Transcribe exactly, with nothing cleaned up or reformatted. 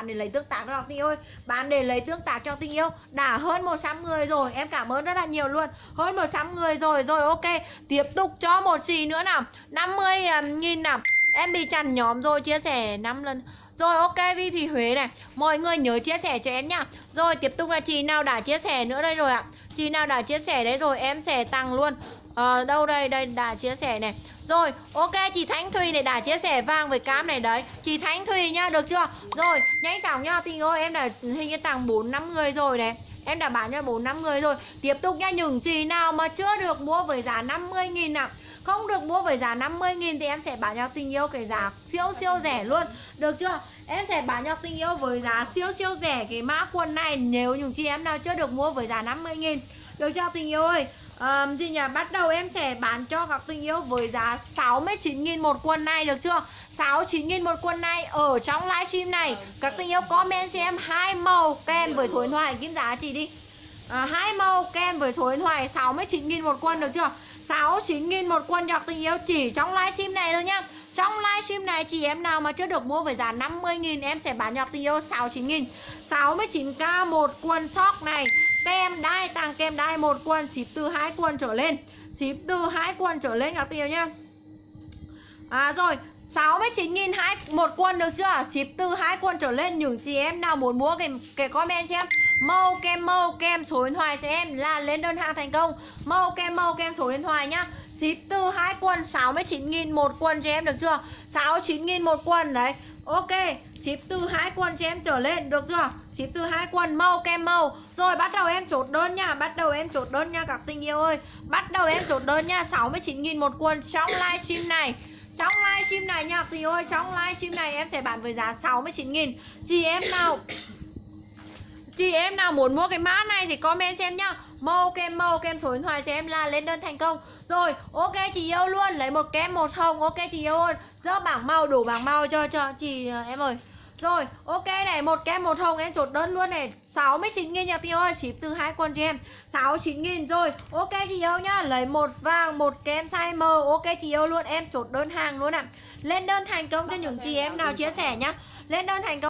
bán để lấy tương tác cho tình yêu ơi. Bán để lấy tương tác cho tình yêu. Đã hơn một trăm người rồi. Em cảm ơn rất là nhiều luôn. Hơn một trăm người rồi. Rồi ok. Tiếp tục cho một chị nữa nào. năm mươi nghìn nào. Em bị chặn nhóm rồi, chia sẻ năm lần. Rồi ok, Vi Thị Huế này. Mọi người nhớ chia sẻ cho em nhá. Rồi tiếp tục là chị nào đã chia sẻ nữa đây rồi ạ. Chị nào đã chia sẻ đấy rồi em sẽ tăng luôn. Ờ, đâu đây, đây đã chia sẻ này. Rồi, ok, chị Thanh Thùy này đã chia sẻ vàng với cam này đấy. Chị Thanh Thùy nha, được chưa? Rồi, nhanh chóng nha, tình ơi, em đã hình như tặng bốn năm người rồi đấy. Em đã bán cho bốn năm người rồi. Tiếp tục nha, những chị nào mà chưa được mua với giá năm mươi nghìn nào, không được mua với giá năm mươi nghìn thì em sẽ bán cho tình yêu cái giá siêu siêu rẻ luôn. Được chưa? Em sẽ bán cho tình yêu với giá siêu siêu rẻ cái mã quần này nếu những chị em nào chưa được mua với giá năm mươi nghìn. Được chưa tình yêu ơi? À, gì nhỉ? Bắt đầu em sẽ bán cho các tình yêu với giá sáu mươi chín nghìn một quần này, được chưa? sáu mươi chín nghìn một quần này ở trong livestream này. Các tình yêu comment cho em hai màu kèm với số điện thoại kim giá chị đi. À, hai màu kèm với số điện thoại sáu mươi chín nghìn một quần, được chưa? sáu mươi chín nghìn một quần cho tình yêu chỉ trong livestream này thôi nhá. Trong livestream này chị em nào mà chưa được mua với giá năm mươi nghìn em sẽ bán cho tình yêu sáu mươi chín nghìn. sáu mươi chín k một quần sóc này. Kem đai, tặng kem đai một quần, ship từ hai quần trở lên. Ship từ hai quần trở lên các tiêu nhá. À rồi, sáu mươi chín nghìn hai một quần, được chưa? Ship từ hai quần trở lên. Những chị em nào muốn mua cái, cái comment cho em màu kem màu kem số điện thoại cho em là lên đơn hàng thành công. Màu kem màu kem số điện thoại nhá. Ship từ hai quần sáu mươi chín nghìn một quần cho em, được chưa? sáu mươi chín nghìn một quần đấy. Ok, ship từ hai quần cho em trở lên, được chưa? Ship từ hai quần màu kem màu. Rồi bắt đầu em chốt đơn nha, bắt đầu em chốt đơn nha các tình yêu ơi. Bắt đầu em chốt đơn nha, sáu mươi chín nghìn một quần trong livestream này. Trong livestream này nha tình yêu ơi, trong livestream này em sẽ bán với giá sáu mươi chín nghìn. Chị em nào Chị em nào muốn mua cái mã này thì comment xem nhá. Màu kem màu kem số điện thoại cho em là lên đơn thành công. Rồi ok chị yêu luôn, lấy một kem một hồng. Ok chị yêu ơi, dỡ bảng màu đủ bảng màu cho cho chị em ơi. Rồi ok này, một kem một hồng em chốt đơn luôn này, sáu mươi chín nghìn nha tiêu ơi, ship từ hai quần cho em sáu mươi chín nghìn. Rồi ok chị yêu nhá, lấy một vàng một kem size M. Ok chị yêu luôn, em chốt đơn hàng luôn ạ. À. Lên đơn thành công cho những chị em nào chia sẻ nhá. Lên đơn thành công.